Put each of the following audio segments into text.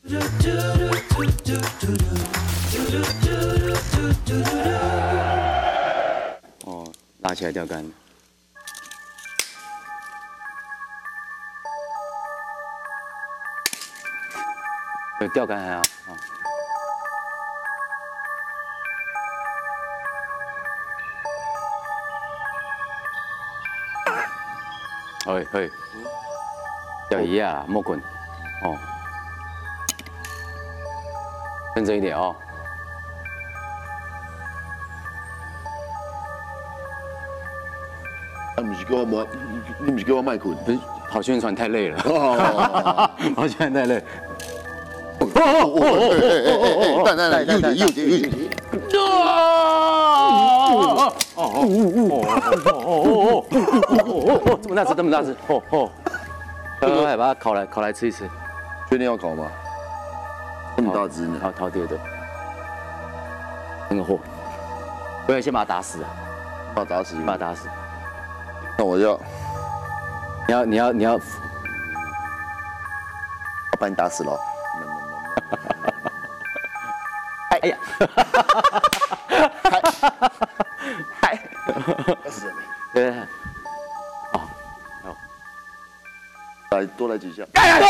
哦，拉起来钓竿。对，钓竿还好。可以，钓鱼啊，莫滚，哦，认真一点哦。 啊，不是给我莫，你不是给我卖困？ 不是跑宣传太累了，跑宣传太累。 右点。 这么大只，快把它烤来吃一吃。 确定要烤吗？这么大只呢？ 饕餮的，那个货，我要先把它打死啊！ 把它打死， 把它打死。 那我要， 你要， 我把你打死了。 哎呀！ 嗨！死人！ 对，好， 来多来几下。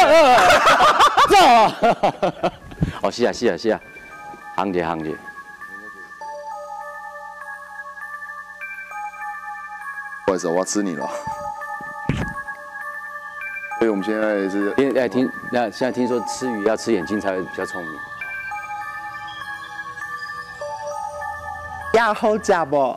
哦，是啊，行姐。 不好意思，我要吃你了。所以我们现在是， 现在听说吃鱼要吃眼睛才会比较聪明。 要好吃不？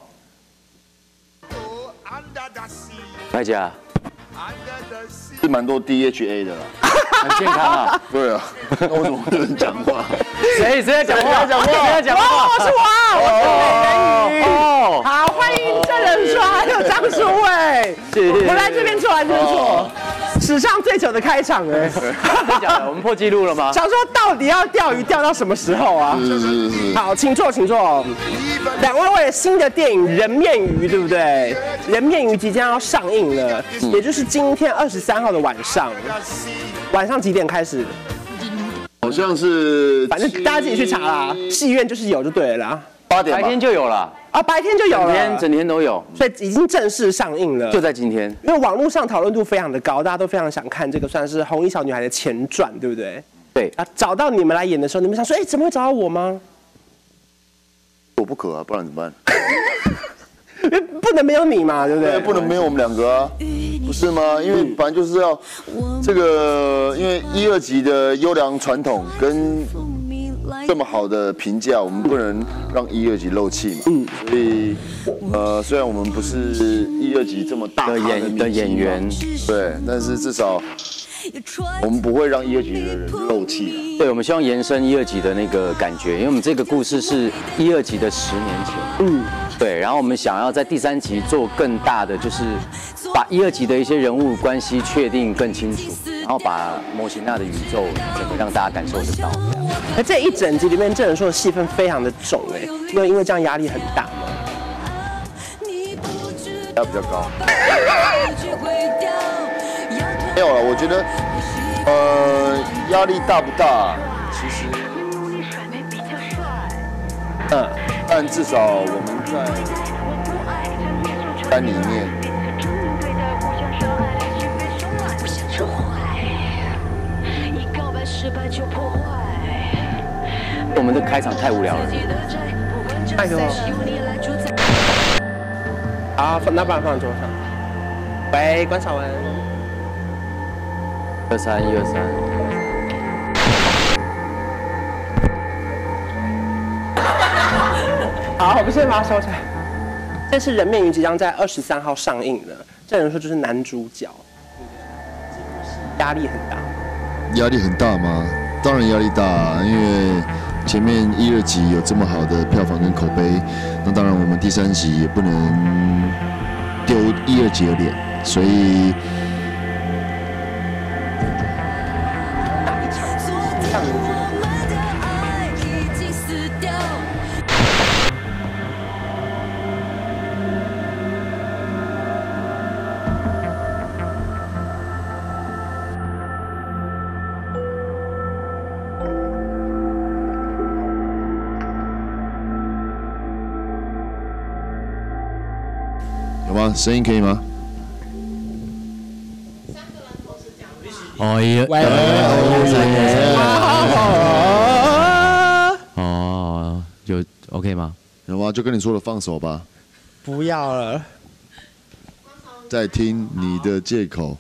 大家是蛮多 DHA 的啦， 很健康啊。 对啊，那我怎么不能讲话？ 谁在讲话？ 我是美人鱼。好，欢迎郑仁硕还有张书伟。我来这边坐。史上最久的开场哎！ 真假的？我们破纪录了吗？ 想说到底要钓鱼钓到什么时候啊？ 是。 好，请坐。两位为了新的电影《人面鱼》，对不对？《人面鱼》即将要上映了，也就是今天23号的晚上。晚上几点开始？ 好像是， 反正大家自己去查啦。戏院就是有就对了啦。 8点吧。 白天就有了。 啊，白天就有了， 整天都有， 所以已经正式上映了， 就在今天。 因为网络上讨论度非常的高，大家都非常想看这个算是红衣小女孩的前传，对不对？ 对啊，找到你们来演的时候，你们想说，哎，怎么会找到我吗？ 我不可啊，不然怎么办？ 不能没有你嘛，对不对？ 不能没有我们2个啊，不是吗？因为本来就是要这个，因为1、2集的优良传统跟这么好的评价，我们不能让1、2集漏气嘛。所以虽然我们不是1、2集这么大的演员， 对，但是至少我们不会让1、2集的人漏气。 对，我们希望延伸1、2集的那个感觉，因为我们这个故事是1、2集的10年前。对，然后我们想要在第3集做更大的，就是把1、2集的一些人物关系确定更清楚，然后把摩西娜的宇宙整个让大家感受得到。 而这一整集里面，郑仁硕的戏份非常的重哎，因为这样压力很大嘛。 压比较高。没有了，我觉得压力大不大？其实，但至少我们在班里面， 我们的开场太无聊了。 拜托。好，那把放桌上。喂，关晓雯。 123。 好，我们先把它收起来。这次《人面鱼》即将在23号上映了，郑仁硕就是男主角，压力很大。 压力很大吗？当然压力大，因为前面1、2集有这么好的票房跟口碑，那当然我们第3集也不能丢1、2集的脸，所以。 吗？声音可以吗？ 哦耶！ 喂， 哦，有 OK 吗？ 有吗？就跟你说了，放手吧。 不要了。 在听你的借口。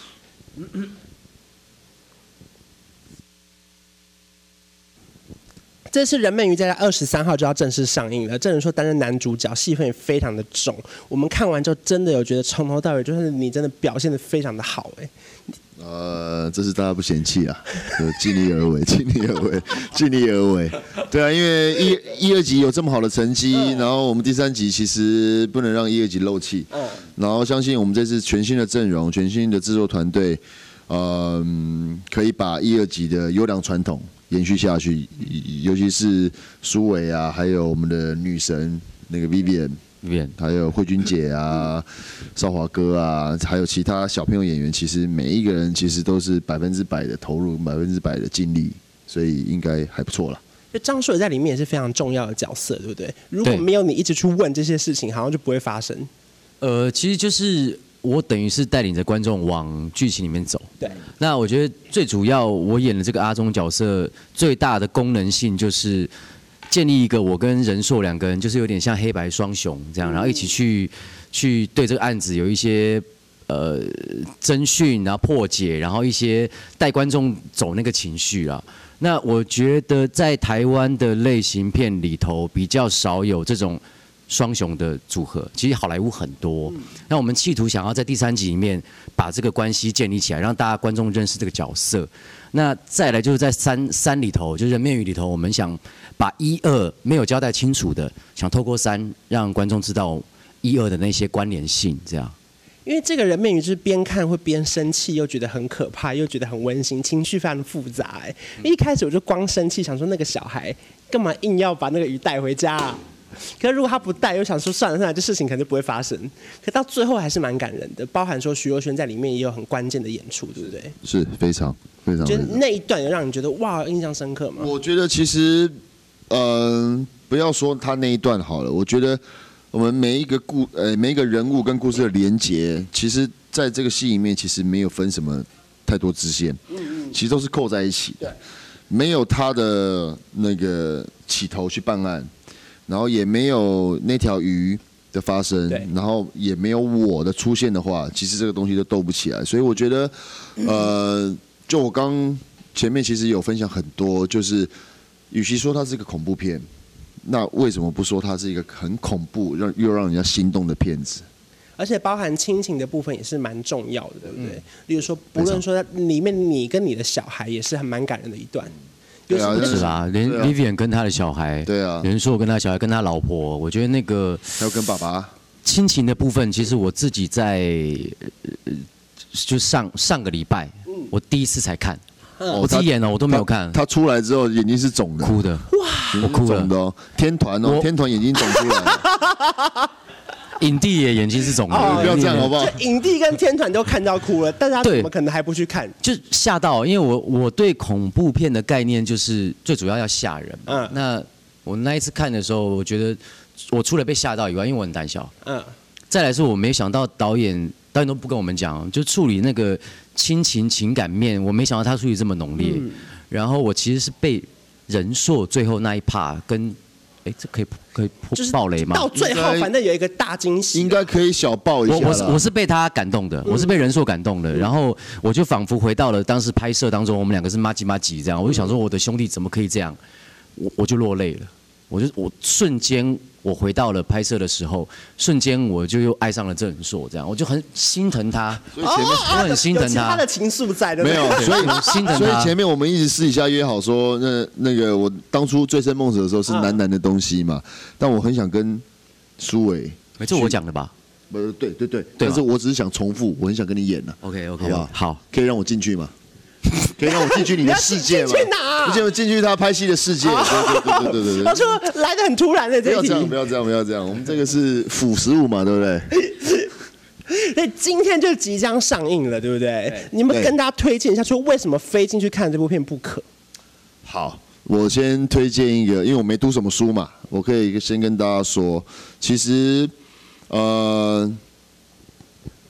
这次《人面鱼》在23号就要正式上映了。郑人硕担任男主角，戏份也非常的重。我们看完之后，真的有觉得从头到尾，就是你真的表现得非常的好， 这是大家不嫌弃啊，就尽力而为，尽力而为，尽力而为。对啊，因为一二集有这么好的成绩，然后我们第3集其实不能让一二集漏气。然后相信我们这次全新的阵容、全新的制作团队，可以把一二集的优良传统延续下去，尤其是苏伟啊，还有我们的女神那个 Vivian，还有慧君姐啊、少华哥啊，还有其他小朋友演员，其实每一个人其实都是100%的投入，100%的尽力，所以应该还不错啦。 就张硕在里面也是非常重要的角色，对不对？如果没有你一直去问这些事情，好像就不会发生。 其实就是我等于是带领着观众往剧情里面走。 对。 那我觉得最主要，我演的这个阿忠角色最大的功能性就是建立一个我跟人硕2个人就是有点像黑白双雄这样，然后一起去对这个案子有一些侦讯，然后破解，然后一些带观众走那个情绪啊。那我觉得在台湾的类型片里头比较少有这种双雄的组合，其实好莱坞很多。那我们企图想要在第3集里面把这个关系建立起来，让大家观众认识这个角色。那再来就是在三里头，就是人面鱼里头，我们想把1、2没有交代清楚的，想透过3让观众知道1、2的那些关联性，这样。 因为这个人面鱼就是边看会边生气，又觉得很可怕，又觉得很温馨，情绪非常的复杂。一开始我就光生气，想说那个小孩干嘛硬要把那个鱼带回家啊？可是如果他不带，又想说算了，这事情可能就不会发生。可到最后还是蛮感人的，包含说徐若瑄在里面也有很关键的演出，对不对？ 是非常非常。 就是那一段有让你觉得哇印象深刻吗？ 我觉得其实，不要说他那一段好了，我觉得我们每一个人物跟故事的连结，其实在这个戏里面其实没有分什么太多支线，其实都是扣在一起的，没有他的那个起头去办案。然后也没有那条鱼的发生，然后也没有我的出现的话，其实这个东西都斗不起来。所以我觉得，就我刚前面其实有分享很多，就是与其说它是一个恐怖片，那为什么不说它是一个很恐怖又让人家心动的片子？ 而且包含亲情的部分也是蛮重要的，对不对？例如说，不论说里面你跟你的小孩也是很蛮感人的一段。 对啊，是啦，连 Vivian 跟他的小孩，对啊，人硕跟他小孩跟他老婆，我觉得那个还有跟爸爸亲情的部分，其实我自己在就上个礼拜，我第一次才看，我自己演了，我都没有看。 他出来之后眼睛是肿的， 哭的， 哇， 我哭了， 肿的哦，天团哦，天团眼睛肿出来了。 影帝也眼睛是肿的， 不要这样好不好？ 影帝跟天团都看到哭了，但是他怎么可能还不去看？ 就吓到，因为我对恐怖片的概念就是最主要要吓人。那我那一次看的时候，我觉得我除了被吓到以外，因为我很胆小。再来是我没想到导演都不跟我们讲，就处理那个亲情情感面，我没想到他处理这么浓烈。然后我其实是被人硕最后那一 part 跟。这可以爆雷吗？ 到最后反正有一个大惊喜， 应该可以小爆一下。 我是被他感动的，我是被人硕感动的，然后我就仿佛回到了当时拍摄当中，我们2个是麻吉这样，我就想说我的兄弟怎么可以这样，我就落泪了，我瞬间我回到了拍摄的时候，瞬间我就又爱上了郑人硕，这样我就很心疼他， 所以前面我很心疼他， 他的情愫在的没有，所以心疼他。 所以前面我们一直私底下约好说，那个我当初醉生梦死的时候是男的东西嘛，但我很想跟苏伟， 这我讲的吧？ 对，但是我只是想重复，我很想跟你演呢。 OK， 好不好？ 好， 可以让我进去吗？可以让我进去你的世界吗？ 进去哪？ 你就进去他拍戏的世界。对。 他说来得很突然的这一题。 不要这样，我们这个是腐食物嘛，对不对？ 所以今天就即将上映了，对不对？你们跟大家推荐一下，说为什么非进去看这部片不可？ 好，我先推荐一个，因为我没读什么书嘛，我可以先跟大家说，其实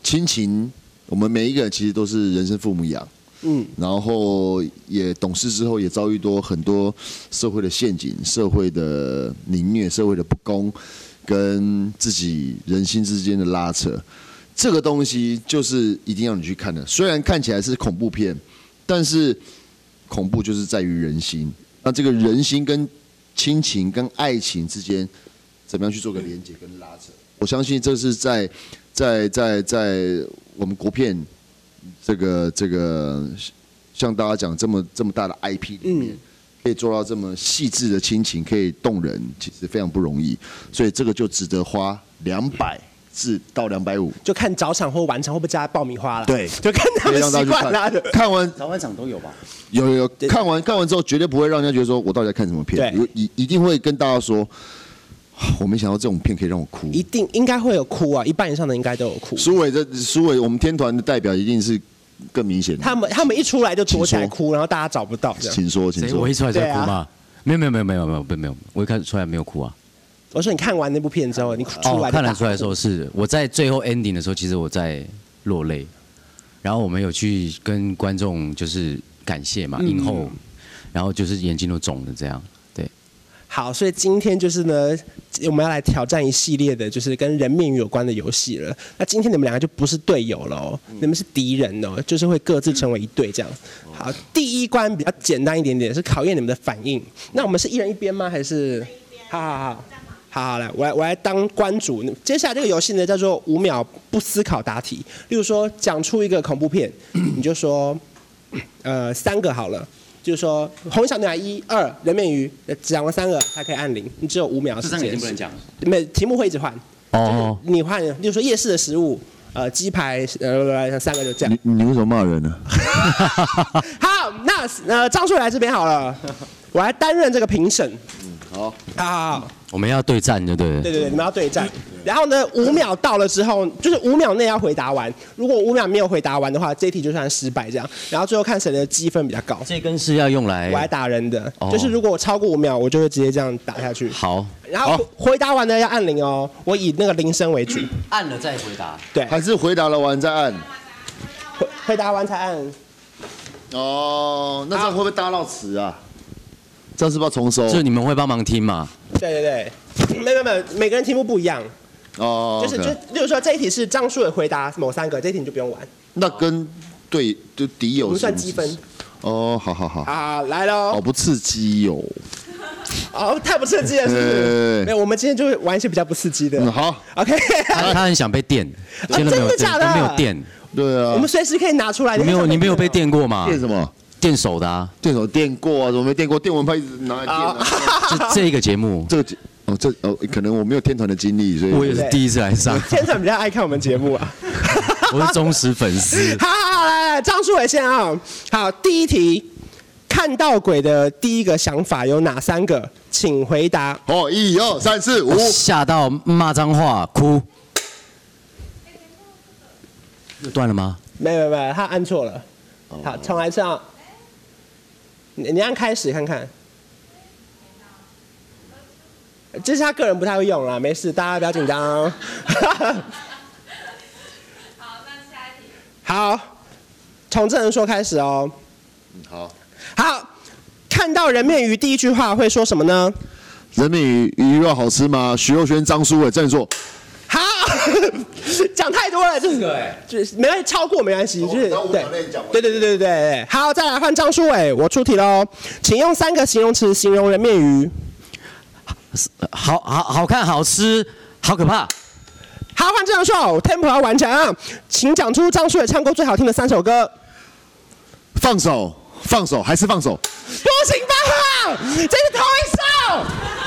亲情，我们每一个人其实都是人生父母养。然后也懂事之后，也遭遇很多社会的陷阱、社会的凌虐、社会的不公，跟自己人心之间的拉扯。这个东西就是一定要你去看的。虽然看起来是恐怖片，但是恐怖就是在于人心。那这个人心跟亲情跟爱情之间，怎么样去做个连结跟拉扯？我相信这是在我们国片。这个像大家讲这么大的 IP 里面，可以做到这么细致的亲情，可以动人，其实非常不容易，所以这个就值得花200至到250， 就看早场或晚场会不会加爆米花了。 对， 就看他们习惯啦。 看完早晚场都有吧？ 有看完之后，绝对不会让人家觉得说我到底在看什么片，一定会跟大家说。我没想到这种片可以让我哭， 应该会有哭啊，一半以上的应该都有哭。 苏伟，我们天团的代表一定是更明显的。 他们一出来就躲起来哭，然后大家找不到。 请说。 我一出来就哭吗？没有，我一看出来没有哭啊。 我说你看完那部片之后，你出来看得出来的时候是我在最后 ending 的时候，其实我在落泪，然后我们有去跟观众就是感谢嘛，映后，然后就是眼睛都肿了这样。 好，所以今天就是呢，我们要来挑战一系列的，就是跟人面鱼有关的游戏了。那今天你们两个就不是队友了哦，你们是敌人哦，就是会各自成为一队这样。好，第一关比较简单一点点，是考验你们的反应。那我们是一人一边吗？还是？好，来，我来当关主。接下来这个游戏呢，叫做5秒不思考答题。例如说，讲出一个恐怖片，你就说，3个好了。就是说，红小牛奶1、2，人面鱼，讲完3个才可以按0，你只有5秒时间。 这3个已经不能讲。 题目会一直换。哦。你换，例如说夜市的食物，鸡排，3个就这样。 你为什么骂人呢？ 好，那张硕来这边好了，我来担任这个评审。好。 我们要对战，对不对？ 对，你们要对战。然后呢，5秒到了之后，就是5秒内要回答完。如果5秒没有回答完的话，这一题就算失败这样。然后最后看谁的积分比较高。 这根是要用来我来打人的，就是如果我超过5秒，我就会直接这样打下去。 好。 然后回答完呢要按0哦，我以那个铃声为主。 按了再回答。 对。 还是回答了完再按？ 回答完才按。 哦，那这样会不会搭到词啊？这样是不是要重收？ 就是你们会帮忙听嘛？ 对，没有，每个人题目不一样。 哦， 例如说这一题是张硕回答某3个，这一题你就不用玩。 那跟就敌友不算积分。 哦，好。 好，来喽。 好不刺激哦。 哦，太不刺激了，是不是？没有，我们今天就会玩一些比较不刺激的。 好 ，OK。 他很想被电，真的假的？ 没有电。 对啊。 我们随时可以拿出来。 你没有被电过吗？ 电什么？ 电手的啊， 电手电过啊，怎么没电过？电蚊拍一直拿来电啊。 这个节目， 可能我没有天团的经历，所以我也是第一次来上。 天团比较爱看我们节目啊， 我是忠实粉丝。 好，来，张书伟先啊。好，第一题，看到鬼的第一个想法有哪3个？请回答。 1、2、3、4、5。 吓到骂脏话哭。又断了吗？ 没有，他按错了。好，重来唱。你按开始看看。这是他个人不太会用啦，没事，大家不要紧张。好， 那下一题。 好，从这人说开始哦。 好， 看到人面鱼第一句话会说什么呢？ 人面鱼肉好吃吗？徐若瑄、张书伟正说。 好，讲太多了，就是没关系，超过没关系，就是对。好，再来换张书伟，我出题喽，请用3个形容词形容人面鱼。 好看，好吃，好可怕。 好，换郑阳硕 ，tempo 要完成，请讲出张书伟唱过最好听的3首歌。 放手，还是放手？ 不行吧，这是同一首。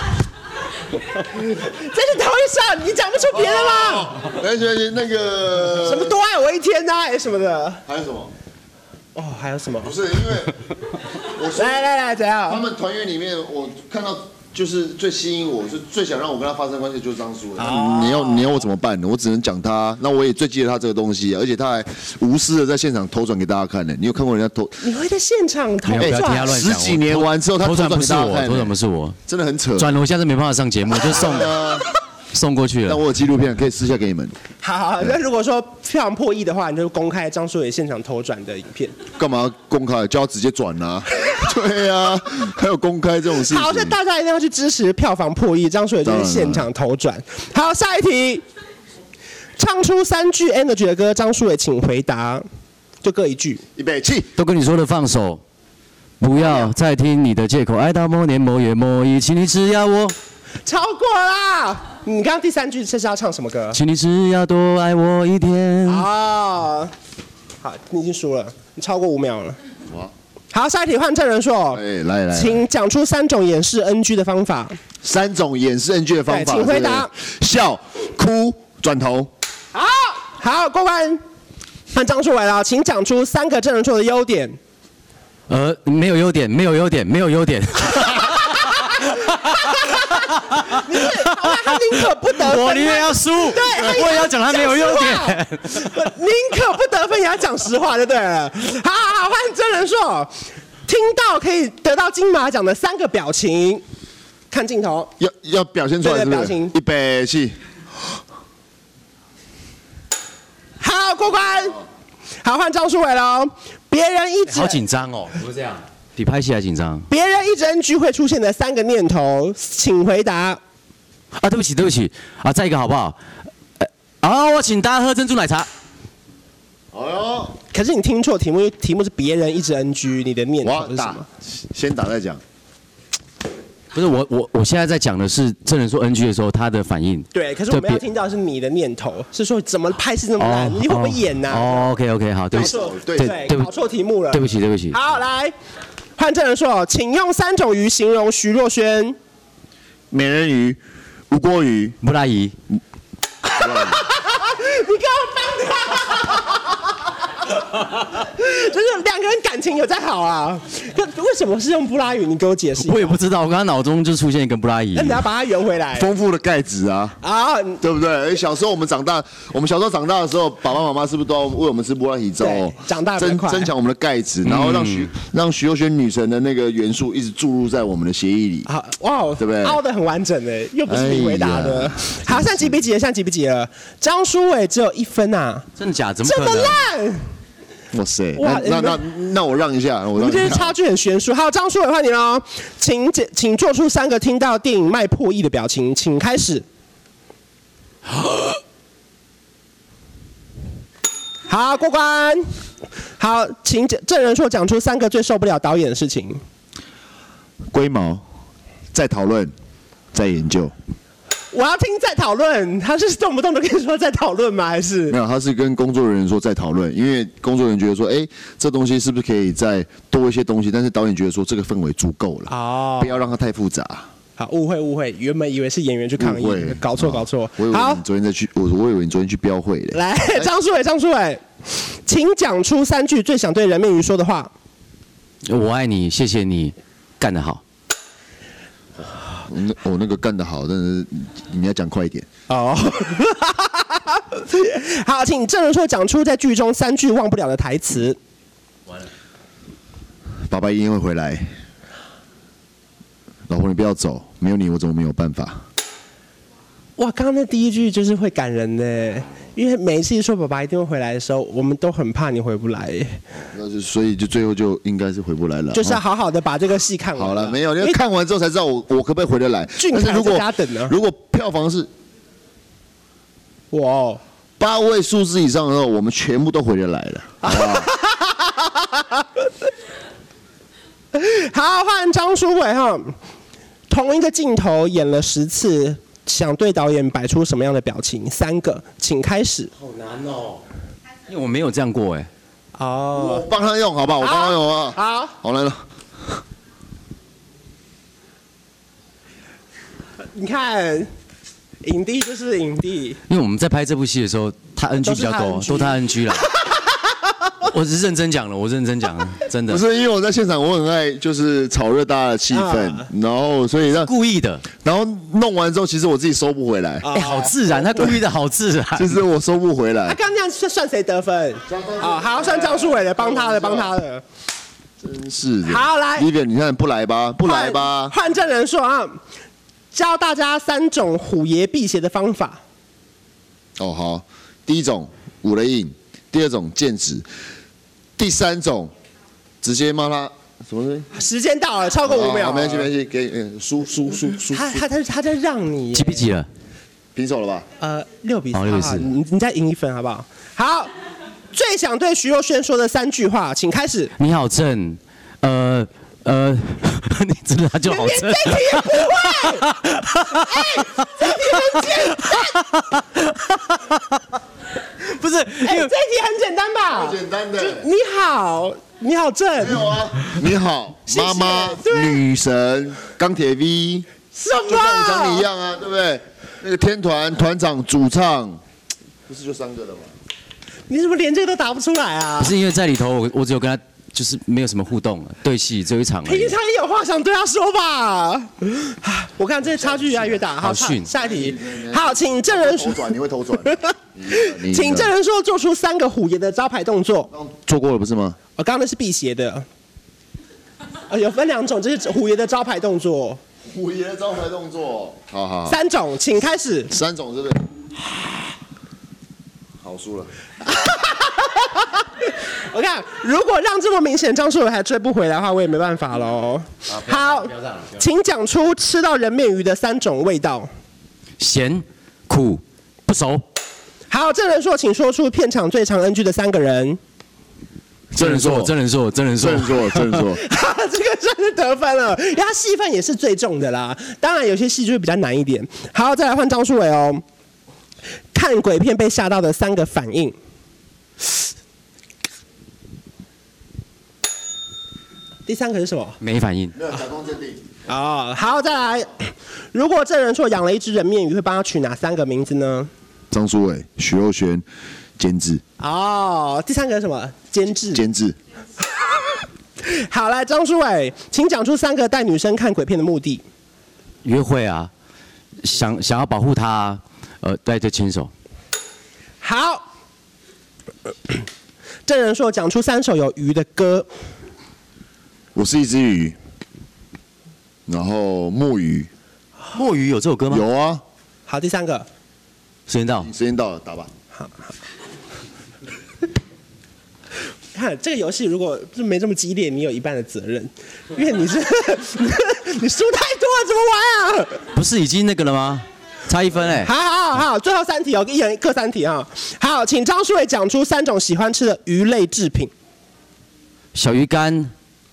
这是同一首，你讲不出别的吗？ 那个什么多爱我一天啊，什么的。 还有什么？ 还有什么？ 不是，因为我说来，怎样？ 他们团员里面，我看到就是最吸引我，是最想让我跟他发生关系就是张书伟。你要我怎么办呢？我只能讲他。那我也最记得他这个东西，而且他还无私的在现场偷转给大家看呢。你有看过人家偷？ 你会在现场偷转 ？10几年完之后，他偷转给大家看。 偷转不是我， 真的很扯。 转了我下次没办法上节目，就送送过去了。 但我有纪录片可以私下给你们。 好，那如果说票房破亿的话，你就公开张书伟现场投转的影片。 干嘛公开？叫他直接转啊！对啊，还有公开这种事情。 好，那大家一定要去支持票房破亿，张书伟就是现场投转。好，下一题，唱出3句 Energy 的歌，张书伟请回答，就各一句。 预备起， 都跟你说了放手，不要再听你的借口，爱到某年某月某日，请你只要我。 超过啦！你刚刚第3句这是要唱什么歌？ 请你只要多爱我一天。 哦，好，你已经输了，你超过5秒了。好，下一题换郑人硕。 哎，来， 请讲出3种掩饰 NG 的方法。 3种掩饰 NG 的方法， 请回答。 笑、哭、转头。 好，过关。换张书伟了，请讲出3个郑人硕的优点。 没有优点，没有优点，没有优点。 他宁可不得分， 我宁愿要输， 对， 我也要讲他没有优点。 宁可不得分也要讲实话，就对了。好，换真人说，听到可以得到金马奖的3个表情，看镜头， 要表现出来，是不是？ 表情。 预备起。 好，过关。好，换张书伟喽。别人一直好紧张哦，不是这样，比拍戏还紧张。 别人一直 NG 会出现的3个念头，请回答。 对不起啊，再一个好不好？我请大家喝珍珠奶茶。 可是你听错题目，题目是别人一直 NG， 你的念头是什么？ 先打再讲。 不是我现在在讲的是真人说 NG 的时候他的反应。 对，可是我们要听到是你的念头，是说怎么拍戏那么烂，你会不会演呐 ？OK， 好，对不起， 对，搞错题目了， 对不起。 好，来换郑人硕，请用3种鱼形容徐若瑄。 美人鱼、吴郭鱼、 布拉姨。 你给我帮他，就是2个人感情有在好啊？为什么是用布拉鱼？你给我解释。 我也不知道，我刚刚脑中就出现一个布拉姨。 那你要把它圆回来。 丰富的钙质啊，对不对？小时候我们小时候长大的时候，爸爸妈妈是不是都要喂我们吃布拉鱼粥？ 长大增强我们的钙质，然后让徐若瑄女神的那个元素一直注入在我们的血液里。 哇， 对不对？ 凹得很完整诶，又不是你回答的。好，现在几比几了？现在几比几了？张书伟只有1分啊！ 真的假？怎么这么烂？ 哇塞！那我让一下， 我们这差距很悬殊。好，张书伟换你喽，请做出3个听到电影卖破亿的表情，请开始。好，过关。好，请郑人硕讲出3个最受不了导演的事情。 龟毛，在讨论，在研究。 我要听在讨论，他是动不动就跟你说在讨论吗？还是没有？他是跟工作人员说在讨论，因为工作人员觉得说，这东西是不是可以再多一些东西？但是导演觉得说这个氛围足够了，不要让它太复杂。 好，误会，原本以为是演员去抗议，搞错。 我以为你昨天我以为你昨天去标会嘞。 来，张书伟，请讲出3句最想对任面鱼说的话。 我爱你，谢谢你，干得好。 我那个干得好，但是你要讲快一点。 好，请郑人硕讲出在剧中3句忘不了的台词。 完了，爸爸一定会回来。老婆，你不要走，没有你我怎么没有办法？ 哇，刚刚那第1句就是会感人的，因为每一次说爸爸一定会回来的时候，我们都很怕你回不来。 所以就最后就应该是回不来了。 就是要好好的把这个戏看完。 好了，没有，因为看完之后才知道我可不可以回得来。 俊凯在家等呢。 如果票房是 8 位数字以上的时候，我们全部都回得来了。好不好？ 好，换张书伟哈。同一个镜头演了10次，想对导演摆出什么样的表情？3个，请开始。 好难哦，因为我没有这样过哎。 我帮他用好不好？我帮他用啊。好来了。 你看，影帝就是影帝。 因为我们在拍这部戏的时候，他 NG 比较多，都他 NG 了。我是认真讲了，真的。不是因为我在现场，我很爱就是炒热大家的气氛，然后所以故意的， 然后弄完之后，其实我自己收不回来。 好自然，他故意的好自然， 就是我收不回来。 他刚那样算谁得分？好，算张书伟的，帮他的。 真是的。 好，来 ，Vivian， 你看不来吧？换郑人硕啊， 教大家3种虎爷辟邪的方法。 哦，好，第一种五雷印，第二种剑指，第三种直接骂他什么东西？ 时间到了，超过5秒。 没关系，给输。 他在让你几比几了？ 平手了吧 ？6比4， 好6比4 好，你再赢1分好不好？好，最想对徐若瑄说的3句话，请开始。 你好正，你真的就好正。 连这题也不会，这题很简单。 不是， 这题很简单吧？ 简单的。 你好正。 没有啊， 你好， 谢妈妈， 对女神，钢铁 V， 什就像我讲你一么？ 样啊，对不对？那个天团团长主唱，不是就3个了吗？ 你怎么连这个都答不出来啊不？是因为在里头，我只有跟他就是没有什么互动，对戏只有一场而已平。常也有话想对他说吧？我看这差距越来越大。 好逊下一题。好，请证人说， 头转你会头转， 请证人说做出3个虎爷的招牌动作。 做过了不是吗？ 我刚刚那是辟邪的。有分2种，这是虎爷的招牌动作。 虎爷的招牌动作， 好 3种，请开始。 ，3种是不是？好，输了。 我看，如果让这么明显，张硕伟还追不回来的话，我也没办法喽。好，请讲出吃到人面鱼的3种味道。 咸、苦、不熟。 好，证人说，请说出片场最长 NG 的3个人。 真人说，真人说，真人说， 正说， 这个算是得分了，因为他戏份也是最重的啦。当然，有些戏就会比较难一点。好，再来换张书伟哦。看鬼片被吓到的3个反应。第3个是什么？ 没反应。 没有假装镇定。 哦，好，再来。如果证人说养了一只人面鱼，会帮他取哪3个名字呢？ 张书伟、徐若瑄，监制， 哦，第3个是什么？监制。 监制。 好，来，张书伟，请讲出3个带女生看鬼片的目的。 约会啊，想要保护她啊，对，就牵手。 好，证人说讲出3首有鱼的歌。 我是一只鱼，然后木鱼墨鱼有这首歌吗？ 有啊。 好，第3个。 时间到。 时间到了，打吧。 看这个游戏，如果就没这么激烈，你有一半的责任，因为你是你输太多了，怎么玩啊？ 不是已经那个了吗？差1分哎。 好，最后3题哦，一人各3题啊。好，请张书伟讲出3种喜欢吃的鱼类制品。 小鱼干。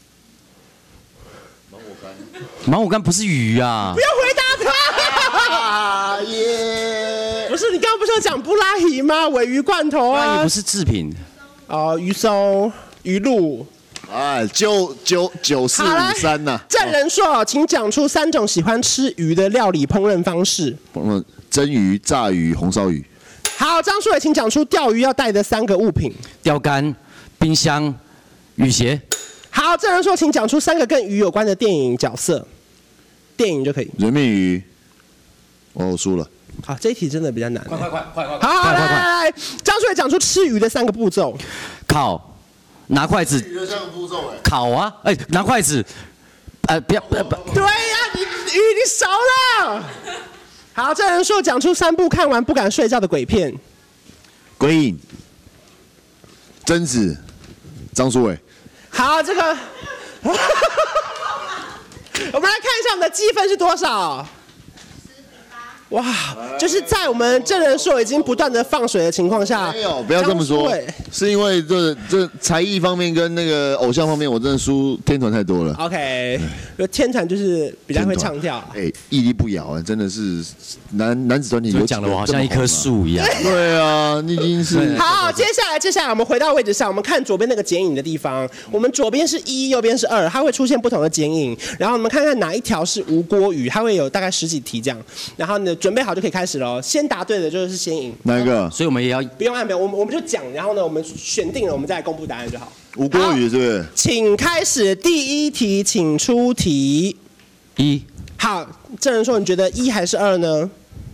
芒果干不是鱼啊不！要回答他。不是，你刚刚不是有讲布拉提吗？尾鱼罐头啊那也不。是制品。 哦，鱼松、鱼露。 哎，9453呐。 证人说，请讲出3种喜欢吃鱼的料理烹饪方式。 蒸鱼、炸鱼、红烧鱼。 好，张书伟，请讲出钓鱼要带的3个物品。 钓竿、冰箱、雨鞋。 好，证人说，请讲出3个跟鱼有关的电影角色。电影就可以。 人面鱼。哦，我输了。 好，这一题真的比较难。 快！ 好，来，张书伟讲出吃鱼的3个步骤。 烤，拿筷子鱼的3个步骤， 烤啊，拿筷子，不要。 对呀，你熟了。好，证人说讲出3部看完不敢睡觉的鬼片。 鬼影。贞子。张书伟。 好，这个，我们来看一下我们的积分是多少。哇，就是在我们证人说已经不断的放水的情况下， 没有，不要这么说张书伟， 是因为这才艺方面跟那个偶像方面，我真的输天团太多了。 OK，天团就是比较会唱跳。 哎，屹立不摇啊，真的是男子团体有讲的我好像一棵树一样。 对啊，你已经是好，接下来我们回到位置上，我们看左边那个剪影的地方。我们左边是1，右边是2，它会出现不同的剪影。然后我们看看哪一条是无锅鱼，它会有大概10几题这样。然后呢，准备好就可以开始喽。先答对的就是先赢。 哪一个？ 所以我们也要不用按表，我们就讲，然后呢，我们选定了，我们再来公布答案就好。 无锅鱼是不是？ 请开始第1题，请出题。 1。 好，证人说你觉得1还是2呢？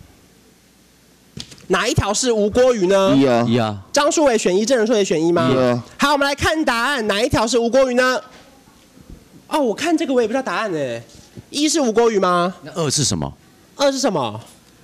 哪一条是无锅鱼呢 1啊。 1啊。 张书伟选1，证人说也选1吗？ 1啊。 好，我们来看答案，哪一条是无锅鱼呢？哦，我看这个我也不知道答案呢。1是无锅鱼吗？ 那2是什么？ 2是什么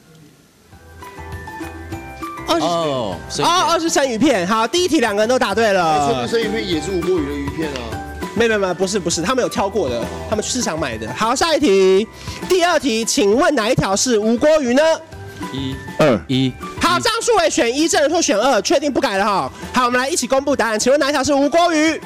？2是生鱼片。好，第一题2个人都答对了。 说明生鱼片也是吴郭鱼的鱼片啊。 没，不是，他们有挑过的，他们去市场买的。好，下一题，第2题，请问哪一条是无锅鱼呢 1、2。 好，张树伟选1，郑人硕选2，确定不改了哈。好，我们来一起公布答案，请问哪一条是无锅鱼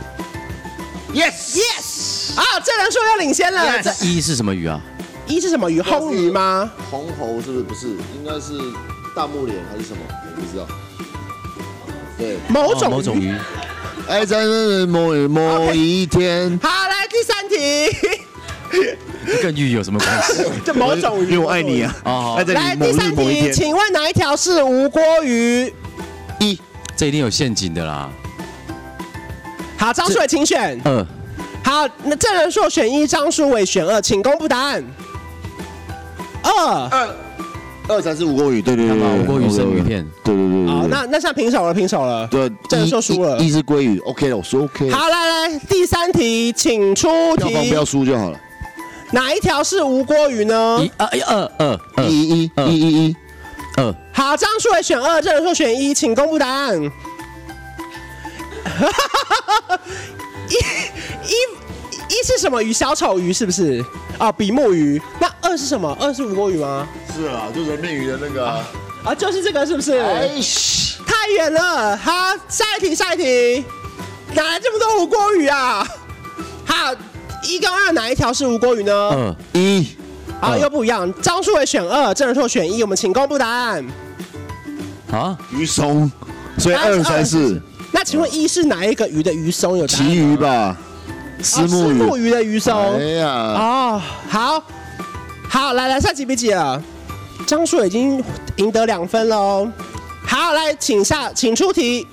？Yes。啊，郑人硕又领先了。 这1是什么鱼啊 ？1是什么鱼？红鱼吗？ 红喉是不是？不是，应该是大木莲还是什么？我不知道。对， 某种鱼。 爱在某一天。 好，来第3题。 跟鱼有什么关系？ 这某种鱼， 因为我爱你啊。 来第3题，请问哪一条是无锅鱼 ？1， 这一定有陷阱的啦。 好，张树伟请选。 2。 好，那郑人硕选1，张书伟选2，请公布答案。 2才是吴郭鱼，对， 吴郭鱼生鱼片， 对。 好，那现在平手了。对，郑人硕输了。 1是鲑鱼 ，OK 了，我说 OK。 好，来，第3题，请出题。 票房不要输就好了。 哪一条是无锅鱼呢 ？1。 好，张树伟选2，郑人硕选1，请公布答案。一是什么鱼？小丑鱼是不是？比目鱼。那2是什么？2是无锅鱼吗？ 是啊，就人面鱼的那个啊，就是这个是不是？太远了。好，下一题，哪来这么多无锅鱼啊？好，1跟2哪一条是无锅鱼呢 ？1。 好，又不一样。张树伟选2，郑人硕选1，我们请公布答案。 鱼松，所以2才是。 那请问1是哪一个鱼的鱼松？有旗鱼吧？虱目鱼的鱼松。 哎呀， 好，来，下几比几了？张树已经赢得2分喽。好，来，请出题。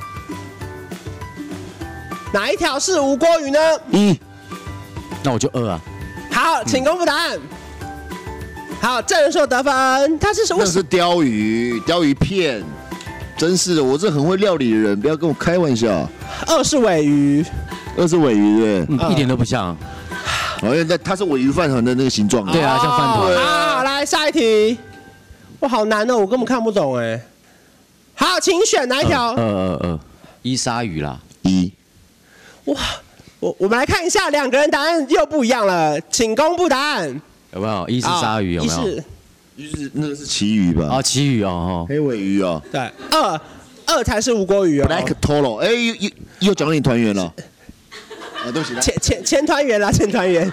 哪一条是无锅鱼呢 ？1。 那我就2啊。 好，请公布答案。好，郑人硕得分。 那是鲷鱼片。真是的，我这很会料理的人，不要跟我开玩笑。 2是尾鱼。 2是尾鱼对， 一点都不像。 它是尾鱼饭团的那个形状。 对啊，像饭团。 好，来下一题。哇，好难哦，我根本看不懂哎。好，请选哪一条 ？1鲨鱼啦。 1。 哇，我们来看一下，2个人答案又不一样了，请公布答案。 有没有？1是鲨鱼，有没有？ 那个是旗鱼吧？ 旗鱼哦， 黑尾鱼哦。 对，2才是无锅鱼哦。 Black Toro， 又讲到你团圆了。对不起。 前团圆啦，前团圆。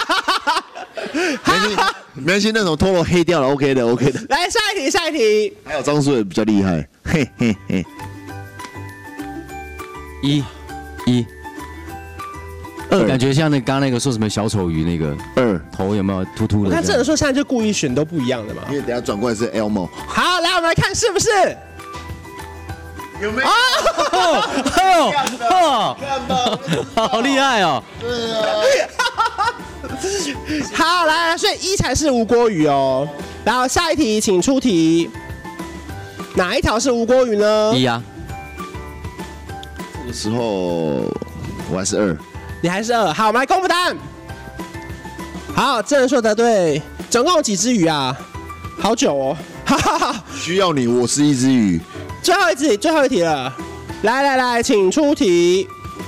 没关系，那种 Toro 黑掉了 ，OK 的。 来下一题。 还有张树也比较厉害，嘿。 1。感觉像刚刚那个说什么小丑鱼那个 2 头有没有秃秃的？ 我看郑人硕现在就故意选都不一样的嘛。 因为等下转过来是 Elmo。 好，来我们来看是不是？ 有没有？ 好厉害哦！ 对啊。 好，来，所以1才是无锅鱼哦。然后下一题，请出题。哪一条是无锅鱼呢 ？1啊。 这个时候我还是2。 你还是2。好，我们来公布答案。好，郑人硕得对，总共有几只鱼啊？好久哦。 需要你，我是一只鱼。 最后一题了。来，请出题。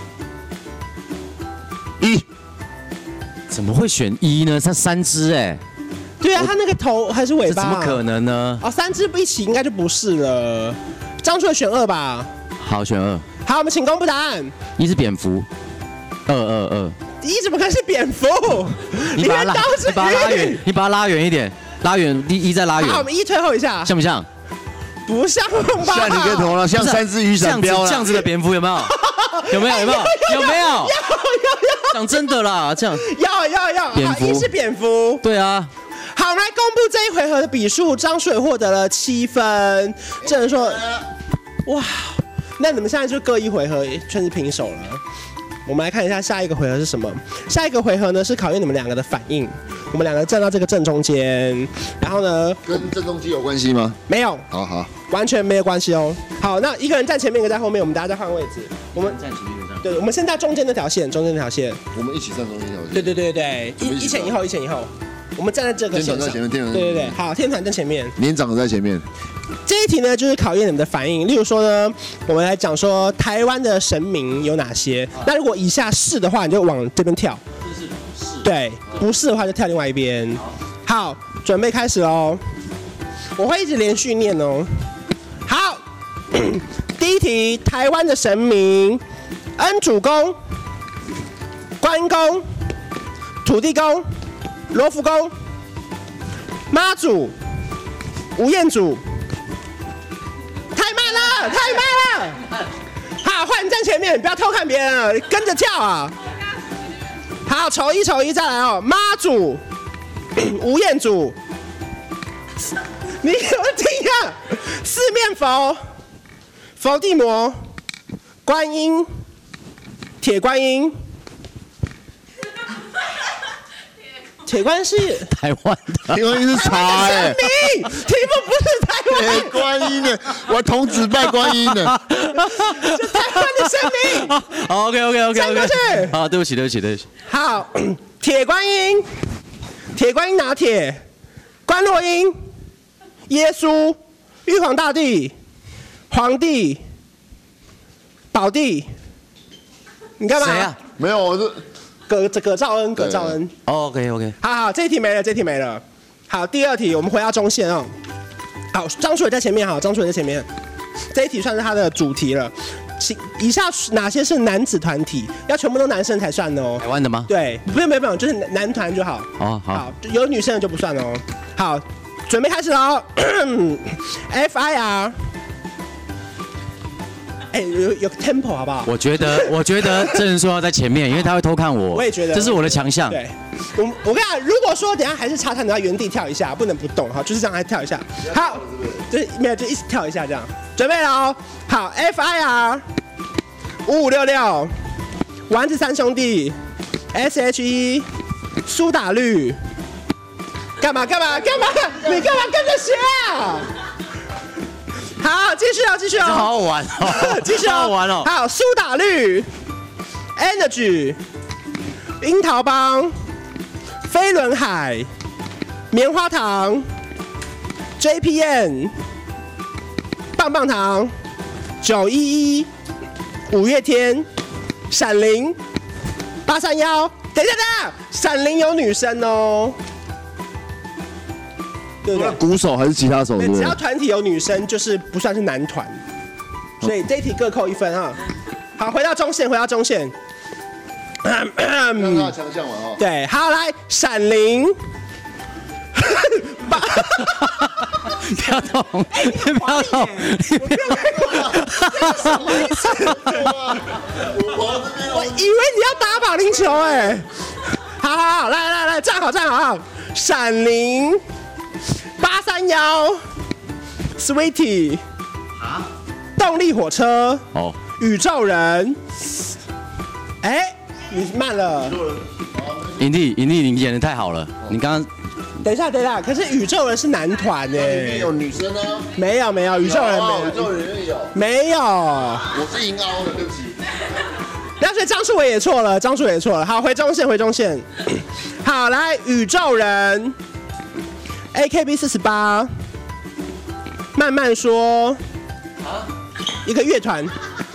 1。 怎么会选1呢？它3只哎。 对啊，它那个头还是尾巴？ 怎么可能呢 ？3只一起应该就不是了。张楚选2吧。 好，选2。 好，我们请公布答案。 1是蝙蝠。2。 1怎么可能是蝙蝠？ 你把它拉远，你把它拉远一点，拉远，1再拉远。 好，我们1退后一下。 像不像？ 不像吧？ 像你个头了，像3只雨伞标了。 这样子的蝙蝠有没有？有没有？ 有。 讲真的啦，这样。 要。蝙蝠1是蝙蝠。 对啊。 好，我们来公布这一回合的比数，张水获得了7分。郑人硕，哇，那你们现在就各1回合，全是平手了。我们来看一下下一个回合是什么。下一个回合呢是考验你们2个的反应。我们2个站到这个正中间，然后呢， 跟郑中基有关系吗？ 没有。 好， 完全没有关系哦。好，那一个人站前面，一个在后面，我们大家再换位置。我们站前面的。 对，我们先在中间那条线， 我们一起站中间那条线。 对，一前一后。 我们站在这个线上。 天团在前面，天团对对对，好，天团在前面。 年长的在前面。 这一题呢，就是考验你们的反应。例如说呢，我们来讲说台湾的神明有哪些。那如果以下是的话，你就往这边跳。对，不是的话就跳另外一边。好，准备开始喽。我会一直连续念哦。好，第一题，台湾的神明：恩主公、关公、土地公、罗浮宫、妈祖、吴彦祖。太慢了，太慢了！好，换你站前面，不要偷看别人了，跟着跳啊！好，丑一，再来哦。妈祖、吴彦祖，你给我听啊！四面佛、佛地魔、观音、铁观音。铁观音是台湾的， 铁观音是茶哎， 题目不是台湾， 铁观音的，我童子拜观音的， 是台湾的神明。 好 ，OK， 站过去。 好，对不起。 好，铁观音拿铁，关洛音，耶稣，玉皇大帝，皇帝，宝帝。你干嘛？ 谁啊？ 没有，我是葛兆恩。 OK， 好，这一题没了。好，第二题，我们回到中线哦。好，张楚也在前面，这一题算是他的主题了。以下哪些是男子团体？要全部都男生才算哦。 台湾的吗？ 对，不用，就是男团就好。 哦，好， 有女生的就不算哦。好，准备开始喽。FIR。有 tempo 好不好？ 我觉得真人说要在前面，因为他会偷看我。 我也觉得， 这是我的强项。 对，我跟你讲，如果说等一下还是插探，你要原地跳一下，不能不动，好，就是这样，还跳一下。好，就是没有，就一直跳一下这样。准备了哦。好 ，FIR 5566，丸子三兄弟 ，SHE 苏打绿，干嘛？你干嘛跟着学啊？好，继续哦， 好好玩哦， 继续哦， 好好玩哦。 好，苏打绿 ，Energy， 樱桃帮，飞轮海，棉花糖 ，JPN， 棒棒糖，911，五月天，闪灵，831，等一下，闪灵有女生哦。对不对？ 鼓手还是吉他手？对不对只要？团体有女生，就是不算是男团，所以这一题各扣1分啊。好，回到中线。 看他的强项嘛哈。 对，好来，闪灵。 不要动，不要动。 我以为你要打保龄球哎。好，来，站好，闪灵。831 Sweetie 动力火车哦， 宇宙人，你慢了， 营地，你演得太好了，你刚刚等一下，可是宇宙人是男团哎， 有女生呢？ 没有，宇宙人没有， 宇宙人也有， 没有， 我是银凹的，对不起。 那所以张树伟也错了，好，回中线，好，来宇宙人。AKB48，慢慢说，一个乐团。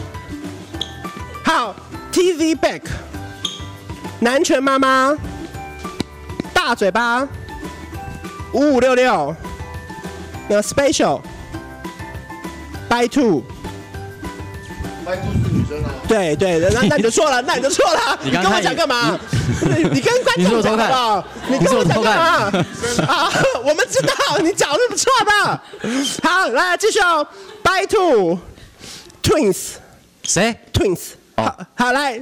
好 ，TV Back， 南拳妈妈，大嘴巴，5566，那 Special，By Two。 白兔是女生哦。 对，那你就错了，你跟我讲干嘛？你跟观众讲好不好？你跟我讲干嘛？啊，我们知道你讲的不错的。好，来继续哦。By Two Twins， 谁 ？Twins。好，来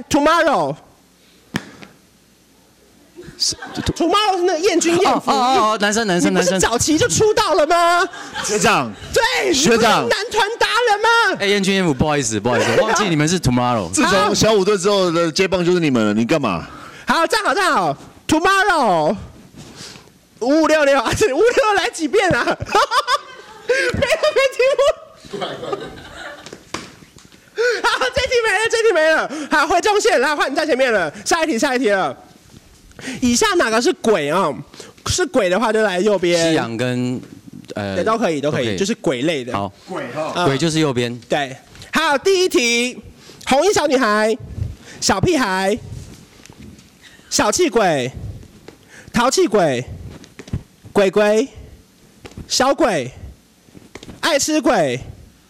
Tomorrow。Tomorrow 是那个燕君燕子。 男生。 你不是早期就出道了吗？ 学长。 对， 学长。 男团达人吗？ 燕君燕舞，不好意思，忘记你们是 Tomorrow。 自从小虎队之后的接棒就是你们了，你干嘛？ 好，站好 ，Tomorrow， 5566，啊，5566来几遍啊？没题目。好，这题没了。好，回中线，来换你在前面了。下一题了。以下哪个是鬼啊？ 是鬼的话就来右边。 西洋跟对都可以，就是鬼类的。 好，鬼就是右边。 对，好，第一题，红衣小女孩、小屁孩、小气鬼、淘气鬼、鬼鬼、小鬼、爱吃鬼。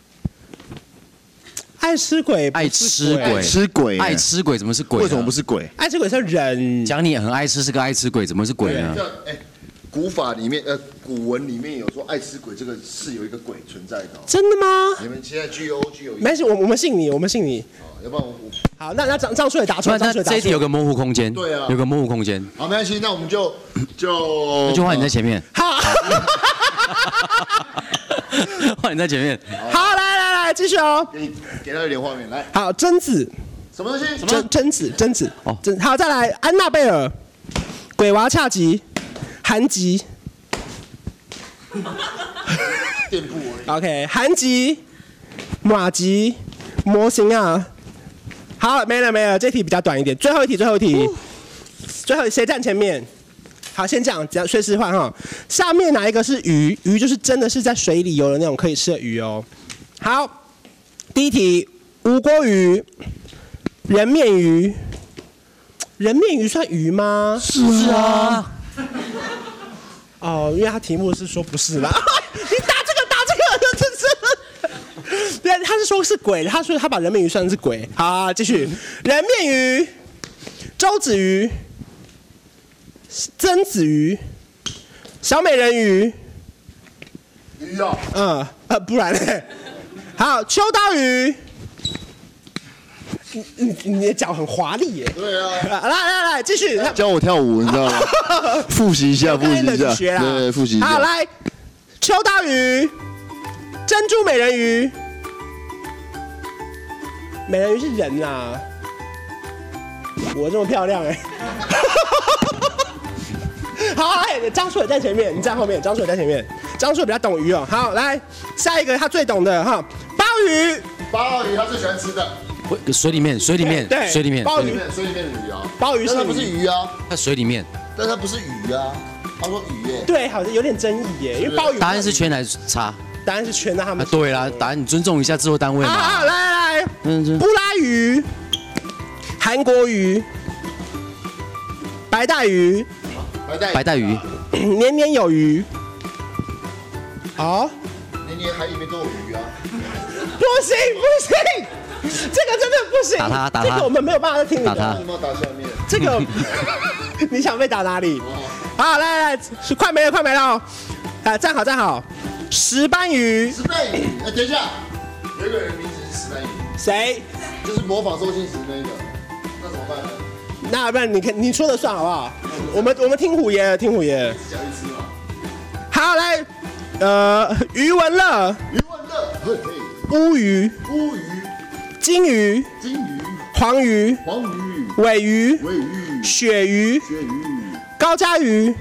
爱吃鬼， 爱吃鬼， 吃鬼， 爱吃鬼怎么是鬼？ 为什么不是鬼？ 爱吃鬼是人。 讲你很爱吃是个爱吃鬼，怎么是鬼呢？ 古法里面古文里面有说爱吃鬼这个是有一个鬼存在的。 真的吗？ 你们现在具有。 没关系，我们信你，我们信你。 要不然我。 好，那张硕也答错， 那这一题有个模糊空间。 对啊， 有个模糊空间。 好，没关系，那我们就换你在前面。 好。 换你在前面。 好，来，继续哦。 给他一点画面，来。 好，贞子。 什么东西？ 贞子。 哦。 好，再来，安娜贝尔，鬼娃恰吉，韩吉。 店铺而已。 OK， 韩吉，马吉，模型啊。好，没了，这题比较短一点。最后一题，最后谁站前面？好，先讲随时换哈。下面哪一个是鱼？鱼就是真的是在水里游的那种可以吃的鱼哦。好，第一题，无锅鱼、人面鱼。人面鱼算鱼吗？ 是啊。 哦，因为他题目是说不是啦。你打这个，真是。对，他是说是鬼，他说他把人面鱼算是鬼。好，继续，人面鱼、周子瑜、曾子瑜、小美人鱼。 鱼啊。 不然嘞。好，秋刀鱼。你的脚很华丽耶。 对啊。 来，继续。 教我跳舞，你知道吗？复习一下。对，复习一下。 好，来，秋刀鱼、珍珠美人鱼。美人鱼是人啊，我这么漂亮哎。好，来，张硕也在前面，你站后面，张硕也在前面，张硕比较懂鱼哦。好，来下一个他最懂的哈，鲍鱼。 鲍鱼他最喜欢吃的。 水里面， 对， 水里面， 鲍鱼， 水里面的鱼啊。 鲍鱼是它不是鱼啊， 在水里面， 但它不是鱼啊。他说鱼耶。 对，好像有点争议耶，因为鲍鱼。 答案是圈还是叉？ 答案是圈的，他们。 对啦，答案你尊重一下制作单位嘛。 好，来，布拉鱼、韩国鱼、白带鱼、 白带鱼、 年年有余。好， 年海里面都有鱼啊。 不行，这个真的不行。 打他， 这个我们没有办法再听你的。 打他， 你有没有打下面？ 这个你想被打哪里？好，来，快没了哦。站好。石斑鱼。 石斑鱼，等一下，有一个人名字是石斑鱼。 谁？ 就是模仿周星驰那个，那怎么办呢？ 那不然你说的算好不好？我们听虎爷。 讲一次嘛。 好，来，余文乐。乌鱼。金鱼。黄鱼。尾鱼。鳕鱼。高嘉瑜。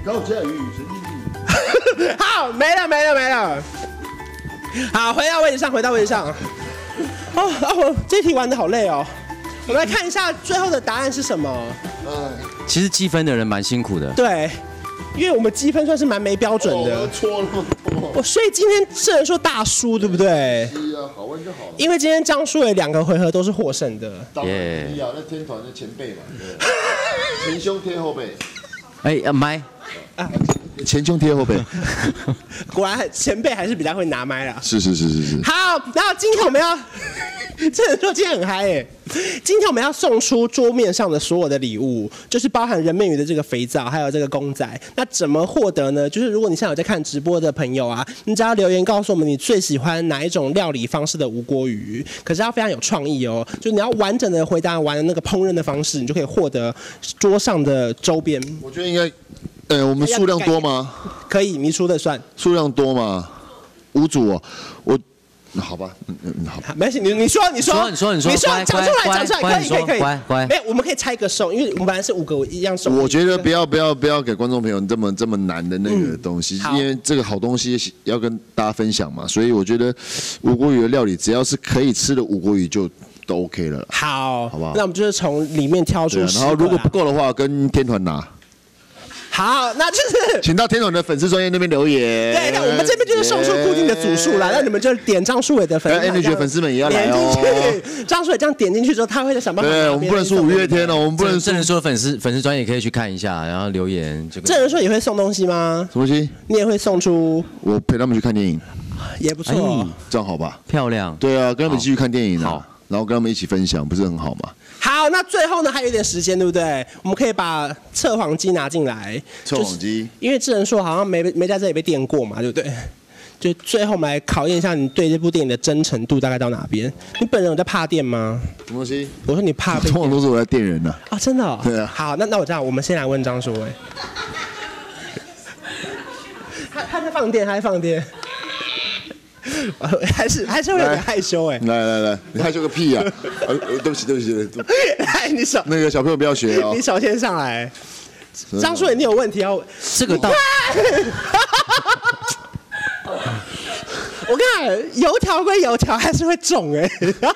好，没了。好，回到位置上。这题玩得好累哦。我们来看一下最后的答案是什么。 其实积分的人蛮辛苦的。 对，因为我们积分算是蛮没标准的。 错了。 所以今天只能说大输，对不对？ 是啊，好问就好了。 因为今天张书伟2个回合都是获胜的。 耶！那天团的前辈嘛，前胸贴后背。 麦。 前胸贴后背， 果然前辈还是比较会拿麦啦。 是。 好，然后今天我们要，只能说今天很嗨耶。今天我们要送出桌面上的所有的礼物，就是包含人面鱼的这个肥皂，还有这个公仔。那怎么获得呢？就是如果你现在有在看直播的朋友啊，你只要留言告诉我们你最喜欢哪一种料理方式的无锅鱼，可是要非常有创意哦，就你要完整的回答完那个烹饪的方式，你就可以获得桌上的周边。 我觉得应该。我们数量多吗？ 可以，你出的算。 数量多吗？5组哦，好吧，好， 没关系，你说，讲出来，可以。没有，我们可以拆个送，因为我们本来是5个，我一样送。 我觉得不要给观众朋友这么难的那个东西，因为这个好东西要跟大家分享嘛，所以我觉得无锅鱼的料理只要是可以吃的无锅鱼就都 OK 了。 好不好？ 那我们就是从里面挑出。 然后如果不够的话，跟天团拿。 好，那就是请到天总的粉丝专页那边留言。 对，那我们这边就是送出固定的组数啦，那你们就点张书伟的粉丝团 ，Energy 粉丝们也要来点进哦。 去，张书伟这样点进去之后，他会再想办法。 对，我们不能说五月天哦，我们不能真人说粉丝专页可以去看一下，然后留言就。 真人说也会送东西吗？ 什么东西？ 你也会送出？ 我陪他们去看电影， 也不错， 这样好吧？ 漂亮。 对啊，跟他们继续看电影啊， 好， 然后跟他们一起分享，不是很好吗？ 好，那最后呢还有一点时间，对不对？我们可以把测谎机拿进来。 测谎机， 因为智人说好像没在这里被电过嘛，对不对？就最后我们来考验一下你对这部电影的真诚度大概到哪边。你本人有在怕电吗？ 什么东西？ 我说你怕被电通常都是我在电人呐。 啊，真的、哦？ 对啊。 好，那我这样，我们先来问张书伟。他在放电，他在放电。还是会有点害羞哎。 来，你害羞个屁呀！对不起。 来，你手那个小朋友不要学哦。 你手先上来。张书伟，你有问题要？ 这个到。 我跟你讲，油条归油条，还是会肿哎。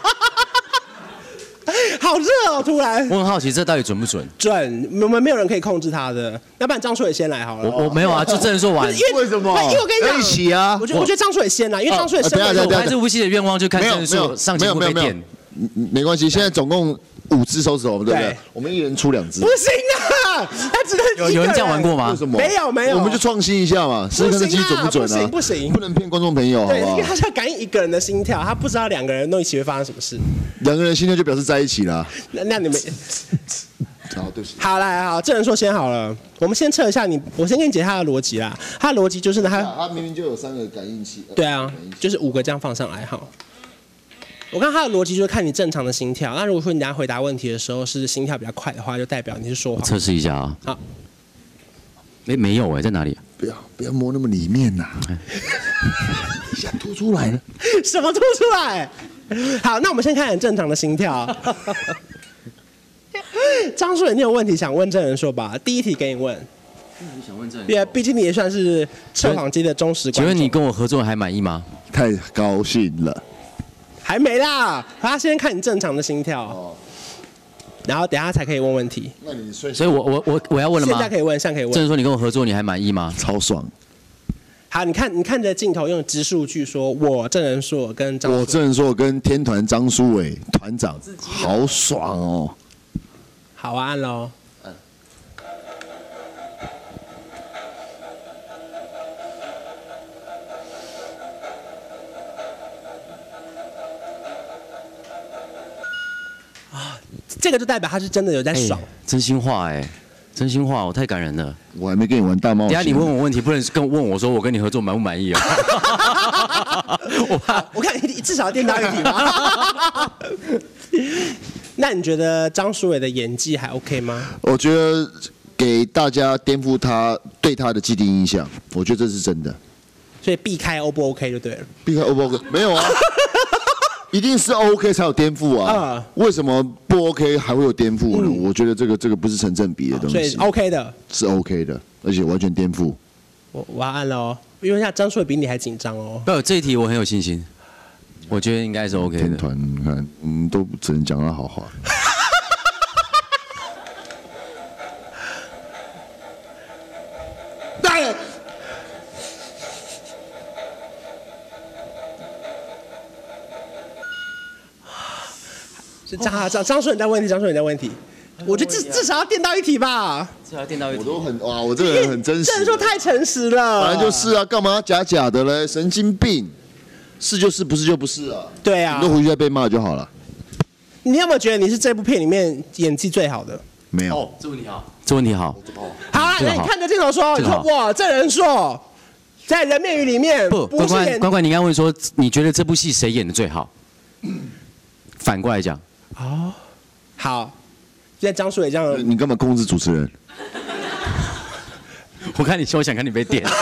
好热哦！突然， 我很好奇这到底准不准？ 准，我们没有人可以控制他的。要不然张书伟先来好了。 我没有啊，就真人说完。 为什么？ 因为我跟你讲， 一起啊！ 我觉得张书伟先来，因为张书伟身为我拍这部戏的愿望就看真人说上节目被电。 没关系，现在总共5只手指头，对不对？我们一人出2只。 不行啊，他只能有人这样玩过吗？ 为什么？ 没有， 我们就创新一下嘛，试试看这机准不准啊？ 不行， 不能骗观众朋友，好不好？ 因为他是要感应一个人的心跳，他不知道2个人弄一起会发生什么事。 2个人心跳就表示在一起了。 那你们， 好，对不起。 好，来，好，证人说先好了，我们先测一下你，我先跟你解他的逻辑啦。他的逻辑就是呢， 他明明就有3个感应器。 对啊，就是5个这样放上来，好。我看他的逻辑就是看你正常的心跳，那如果说你等下回答问题的时候是心跳比较快的话，就代表你是说谎。 测试一下啊。 好。 没有在哪里？ 不要摸那么里面呐。一下凸出来了。 什么凸出来？好，那我们先看很正常的心跳。张书伟，你有问题想问证人说吧？第一题给你问。 你想问证人？ 对，毕竟你也算是测谎机的忠实观众。 请问你跟我合作还满意吗？ 太高兴了。 还没啦，他先看你正常的心跳，然后等下才可以问问题。 那你所以我要问了吗？ 现在可以问，现在可以问。 证人说你跟我合作你还满意吗？ 超爽。 好，你看着镜头用直数句说，我证人说我跟张， 我证人说我跟天团张书伟团长好爽哦。 好啊，按喽。这个就代表他是真的有在爽， 真心话真心话，我太感人了。 我还没跟你玩大冒险。 等下你问我问题，不能问我说我跟你合作满不满意啊？ 我看你至少要电到一题吧。那你觉得张书伟的演技还 OK 吗？ 我觉得给大家颠覆他对他的既定印象，我觉得这是真的。 所以避开 O 不 OK 就对了。 避开 O 不 OK 没有啊？一定是 OK 才有颠覆啊！为什么不 OK 还会有颠覆呢？我觉得这个不是成正比的东西。 所以 OK 的， 是 OK 的，而且完全颠覆。 我要按了哦，因为现在张书伟比你还紧张哦。 不，这一题我很有信心，我觉得应该是 OK 的。 天团，你看，都只能讲他好话。 大人。张书伟在问题，张书伟在问题，我觉得至少要电到一题吧。 至少要电到一题。 我都很哇，我这个人很真实。 证人说太诚实了。 本来就是啊，干嘛假的嘞？神经病！是就是，不是就不是啊。 对啊。 你都回去再被骂就好了。 你有没有觉得你是这部片里面演技最好的？ 没有。 哦，这问题好。这问题好。 好，那你看着镜头说，你说哇，证人说，在人面鱼里面不是关，你刚刚问说，你觉得这部戏谁演的最好？反过来讲。 哦，好，现在张书伟这样， 你根本控制主持人。 我想看你被点。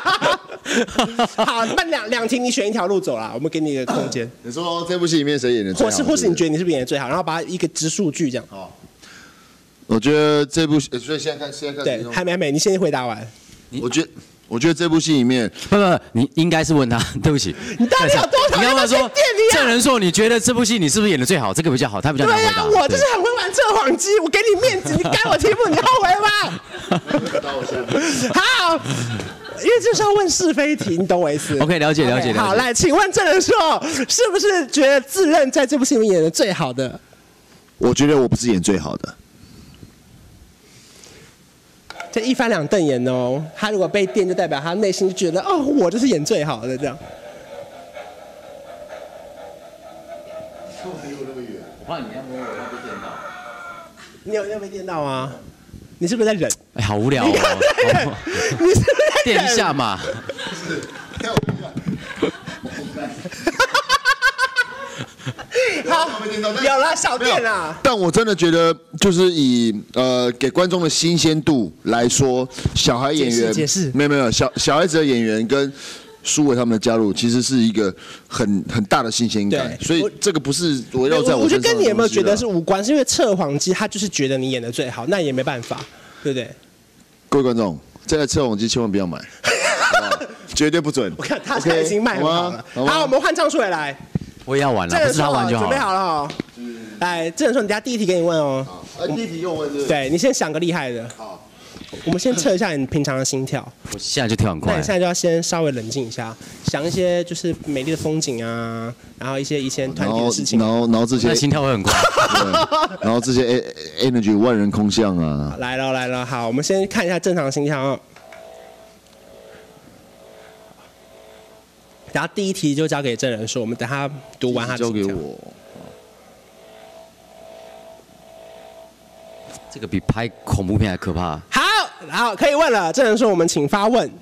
好，那两题你选一条路走啦，我们给你一个空间。 你说这部戏里面谁演的最好？ 或是你觉得你是不是演的最好？然后把一个直数句这样。 好，我觉得这部，所以现在看， 对，还没，你先回答完。 我觉得这部戏里面， 不，你应该是问他，对不起， 你到底有多讨厌那些店里啊？ 证人说你觉得这部戏你是不是演的最好？这个比较好，他比较难回答。 对啊，我就是很会玩测谎机，我给你面子，你改我题目，你后悔吗？ 到我下面。 因为这是要问是非题，你懂我意思 OK， 了解了解了解。 好，来，请问郑人硕是不是觉得自认在这部戏里面演的最好的？ 我觉得我不是演最好的。 这一翻两瞪眼哦，他如果被电，就代表他内心就觉得哦，我就是演最好的这样。 我怕你要摸我会被电到。 你有被电到吗？你是不是在忍？ 哎，好无聊哦。 你是不是在忍？ 电一下嘛。 好，有了小电啦。 但我真的觉得，就是以给观众的新鲜度来说，小孩演员解释没有小孩子的演员跟苏伟他们的加入，其实是一个很大的新鲜感，所以这个不是围绕在我身上的东西。 我觉得跟你有没有觉得是无关，是因为测谎机他就是觉得你演的最好，那也没办法，对不对？ 各位观众，这台测谎机千万不要买，绝对不准。 我看他已经卖很好了。好，我们换张出来。 我也要玩了，不是他玩就好了。 准备好了哦。来，郑人硕，你等下第一题给你问哦。 第一题给我问是不是？ 对，你先想个厉害的。 好。 我们先测一下你平常的心跳。 我现在就跳很快。 那你现在就要先稍微冷静一下，想一些就是美丽的风景啊，然后一些以前团体的事情。 然后这些心跳会很快。 然后这些 energy 万人空巷啊。 来了，好，我们先看一下正常的心跳哦。然后第一题就交给郑人硕，我们等他读完他的心跳。 交给我。 这个比拍恐怖片还可怕。 好，可以问了。郑人硕，我们请发问。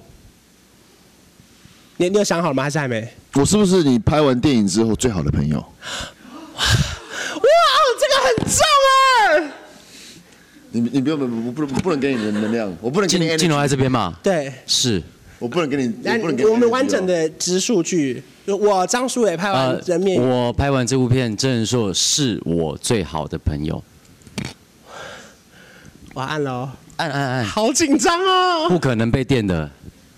你有想好了吗？还是还没？ 我是不是你拍完电影之后最好的朋友？ 哇，这个很重啊！ 你不能给你能量，我不能给你。 镜头在这边嘛？ 对， 是。 我不能给你， 我们完整的直数据。我张书伟拍完人面， 我拍完这部片，郑人硕是我最好的朋友。 我按了哦， 按， 好紧张哦！ 不可能被电的。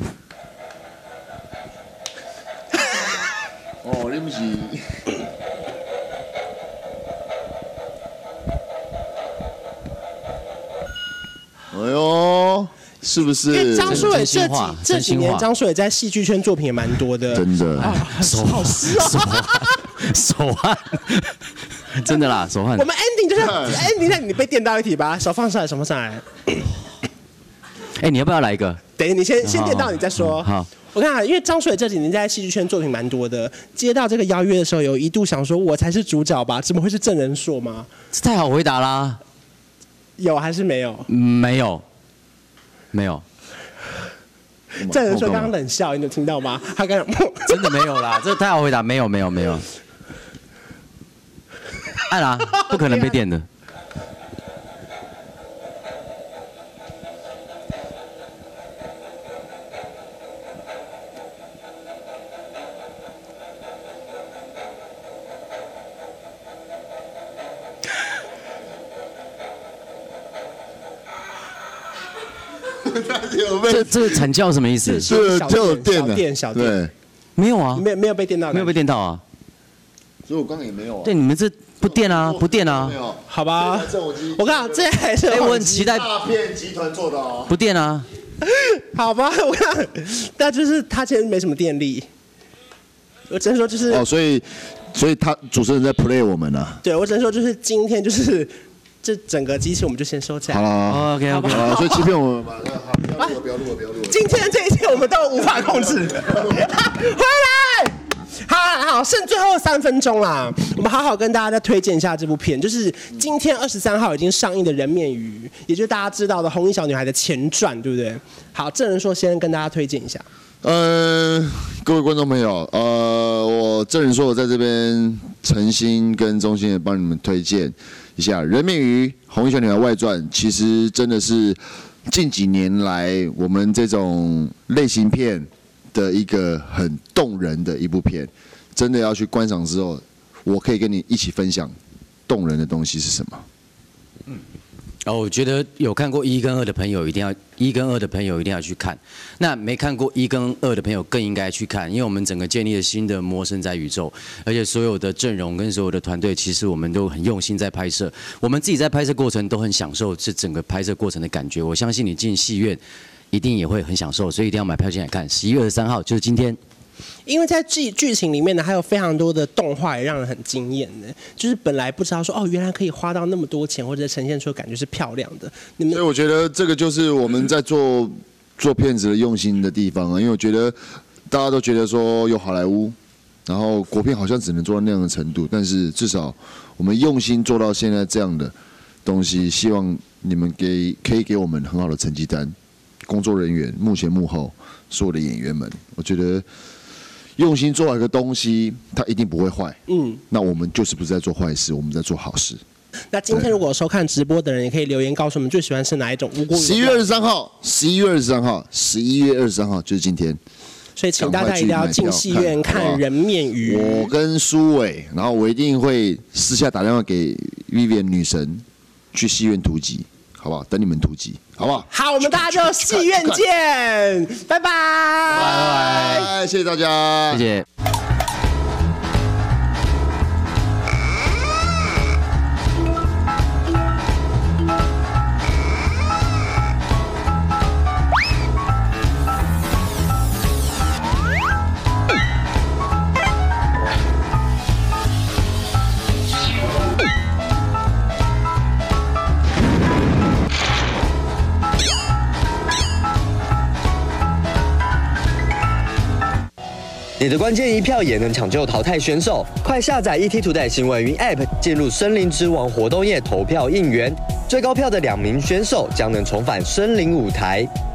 哦，对不起。哎呦。是不是？ 因为张书伟这几年，张书伟在戏剧圈作品也蛮多的， 真的。 好湿哦， 手汗，真的啦，手汗。 我们 ending 就是 ending 在你被电到一题吧，手放上来，手放上来。 哎，你要不要来一个？ 等你先电到你再说。 好， 我看因为张书伟这几年在戏剧圈作品蛮多的，接到这个邀约的时候，有一度想说我才是主角吧，怎么会是郑人硕吗？ 这太好回答啦。 有还是没有？ 没有。 郑人硕刚刚冷笑，你有听到吗？他刚刚真的没有啦，这太好回答，没有。按啦，不可能被电的。这惨叫什么意思？ 是就有电的， 小电， 没有啊， 没有被电到， 没有被电到啊。 所以我刚刚也没有啊。 对，你们这不电啊，不电啊。 好吧，我看这还是我很期待诈骗集团做的哦。 不电啊。 好吧，我看，但就是他其实没什么电力。我只能说就是哦，所以他主持人在 play 我们啊。 对，我只能说就是今天就是这整个机器我们就先收起来。 好了 ，OK， 好，所以欺骗我们嘛，不要录了。 今天这一切我们都无法控制。回来。好，剩最后3分钟啦，我们好好跟大家再推荐一下这部片，就是今天23号已经上映的《人面鱼》，也就是大家知道的《红衣小女孩》的前传，对不对？好，郑人硕先跟大家推荐一下。 各位观众朋友，我郑人硕我在这边诚心跟衷心的帮你们推荐一下《人面鱼》《红衣小女孩外传》，其实真的是近几年来我们这种类型片的一个很动人的一部片，真的要去观赏之后，我可以跟你一起分享动人的东西是什么。 我觉得有看过1跟2的朋友一定要去看。那没看过1跟2的朋友更应该去看，因为我们整个建立了新的魔神仔宇宙，而且所有的阵容跟所有的团队，其实我们都很用心在拍摄。我们自己在拍摄过程都很享受这整个拍摄过程的感觉。我相信你进戏院一定也会很享受，所以一定要买票进来看。11月23号就是今天。 因为在剧情里面呢，还有非常多的动画也让人很惊艳的，就是本来不知道说哦，原来可以花到那么多钱，或者呈现出感觉是漂亮的。 所以我觉得这个就是我们在做片子的用心的地方啊，因为我觉得大家都觉得说有好莱坞，然后国片好像只能做到那样的程度，但是至少我们用心做到现在这样的东西，希望你们可以给我们很好的成绩单，工作人员、幕前幕后所有的演员们，我觉得。用心做好一个东西，它一定不会坏。那我们就是不是在做坏事，我们在做好事。 那今天如果收看直播的人，也可以留言告诉我们最喜欢吃哪一种无骨鱼。 11月23号就是今天。 所以请大家一定要进戏院看人面鱼。 我跟苏伟，然后我一定会私下打电话给 Vivian 女神去戏院突击，好不好？等你们突击，好不好？ 好，我们大家就戏院见，拜拜， 拜拜，谢谢大家， 谢谢。 你的关键一票也能抢救淘汰选手，快下载 ETtoday 新闻云 App， 进入森林之王活动页投票应援，最高票的2名选手将能重返森林舞台。